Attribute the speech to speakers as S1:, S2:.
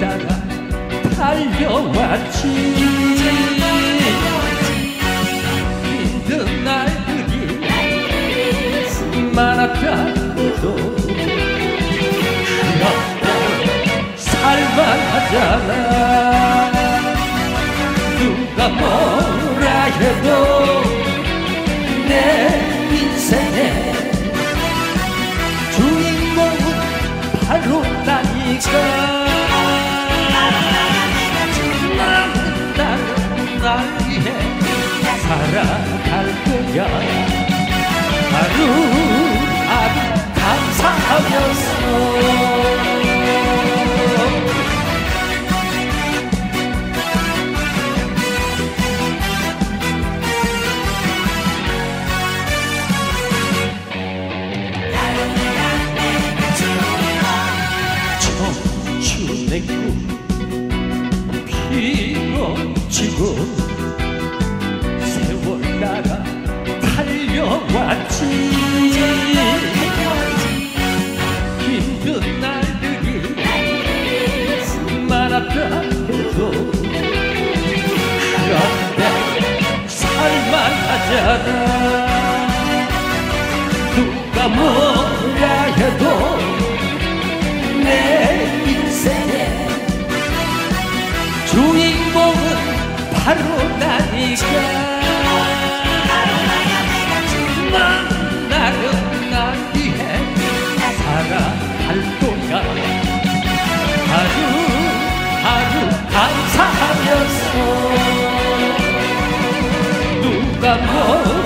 S1: 따라 달려왔지. 힘든 날들이 많았다고도 그렇게 살만하잖아. 누가 뭐라 해도 내 인생의 주인공은 바로 나니까. 나는 날 위해 살아갈 거야. 하루하루 감사하면서. 청춘의 꿈 피어지고 세월 따라 달려왔지. 힘든 날들이 많았다 해도 그런데 살만하잖아. 누가 뭐라 해도 내 인생의 주인공은 바로 나니까. 나는 날 위해 살아갈 거야. 하루하루 감사하면서. 누가 뭐